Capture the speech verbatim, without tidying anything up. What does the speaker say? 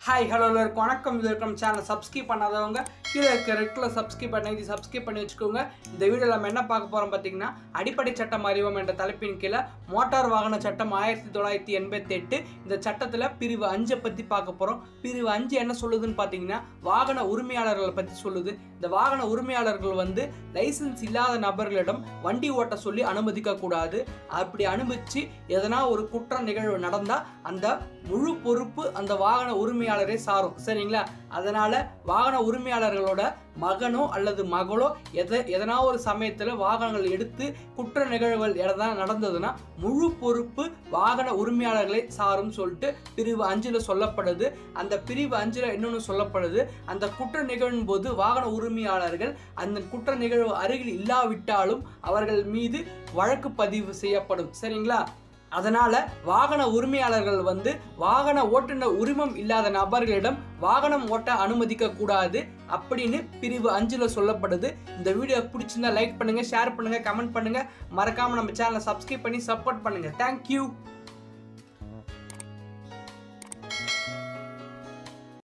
High hello वणक्कम channel subscribe பண்ணாதவங்க கீழ இருக்க ரெட் கலர் சப்ஸ்கிரைப் பட்டனை இது சப்ஸ்கிரைப் பண்ணி வச்சுக்கோங்க. இந்த வீடியோல நம்ம என்ன பார்க்க போறோம் பாத்தீங்கன்னா அடிப்படை சட்டம் அறிவோம் என்ற தலைப்பின் கீழ மோட்டார் வாகன சட்டம் ஆயிரத்து தொள்ளாயிரத்து எண்பத்தி எட்டு இந்த சட்டத்துல பிரிவு ஐந்து பத்தி பார்க்க போறோம். பிரிவு ஐந்து என்ன சொல்லுதுன்னு பாத்தீங்கன்னா வாகன உரிமையாளர்களை பத்தி சொல்லுது. இந்த வாகன உரிமையாளர்கள் வந்து லைசென்ஸ் இல்லாத நபர்களிடம் வண்டி ஓட்ட சொல்லி அனுமதிக்க கூடாது. அப்படி அனுமதிச்சு எதனா ஒரு குற்ற நிகழ்வு நடந்தா அந்த முழு பொறுப்பு அந்த வாகன உரிமையாளரே சாரும். சரிங்களா? அதனால வாகன உரிமையாளர்களோட மகனோ அல்லது மகளோ எத எதனா ஒரு சமயத்தில் வாகனங்கள் எடுத்து குற்ற நிகழ்வுகள் எதனா நடந்ததுன்னா முழு பொறுப்பு வாகன உரிமையாளர்களை சாரும் சொல்லிட்டு பிரிவு அஞ்சுல சொல்லப்படுது. அந்த பிரிவு அஞ்சுல இன்னொன்று சொல்லப்படுது, அந்த குற்ற நிகழ்வின் போது வாகன உரிமையாளர்கள் அந்த குற்ற நிகழ்வு அருகில் இல்லாவிட்டாலும் அவர்கள் மீது வழக்கு பதிவு செய்யப்படும். சரிங்களா? அதனால வாகன உரிமையாளர்கள் வந்து வாகன ஓட்டுநர் உரிமம் இல்லாத நபர்களிடம் வாகனம் ஓட்ட அனுமதிக்க கூடாது அப்படின்னு பிரிவு அஞ்சுல சொல்லப்படுது. இந்த வீடியோ பிடிச்சிருந்தா லைக் பண்ணுங்க, ஷேர் பண்ணுங்க, கமெண்ட் பண்ணுங்க, மறக்காம நம்ம சேனலை சப்ஸ்கிரைப் பண்ணி சப்போர்ட் பண்ணுங்க. தேங்க்யூ.